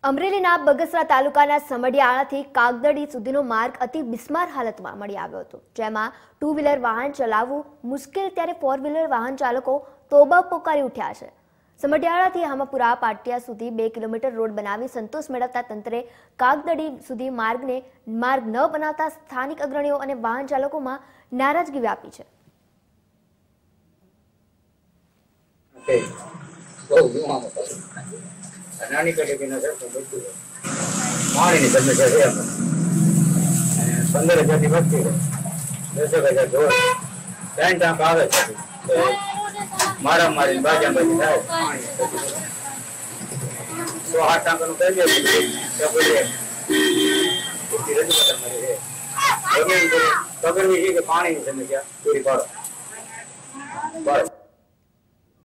અમરેલીના બગસરા તાલુકાના સમઢિયાળાથી કાગદડી સુધીનો માર્ગ અતિ બિસ્માર હાલતમાં મળી આવ્યો હતો, જેમાં ટુ વ્હીલર વાહન ચલાવવું મુશ્કેલ ત્યારે ફોર વ્હીલર વાહન ચાલકો તોબા પોકારી ઉઠ્યા છે। સમઢિયાળાથી હામાપુરા પાટિયા સુધી 2 કિલોમીટર રોડ બનાવી સંતોષ મેળવતા તંત્રે કાગદડી સુધી માર્ગ ન બનાવતા સ્થાનિક અગ્રણીઓ અને વાહન ચાલકોમાં નારાજગી વ્યાપી છે। નાની પેઢી નજર તો બધું પાણીની સમસ્યા છે। 15,000 ની વસ્તી છે, 10,000 ઢોર, 3 ટાંક આવે છે, મારા મારી બાજાબાજી થાય, 108 ટાંકાનું કહી દે કે પાણીની સમસ્યા પૂરી પાડો।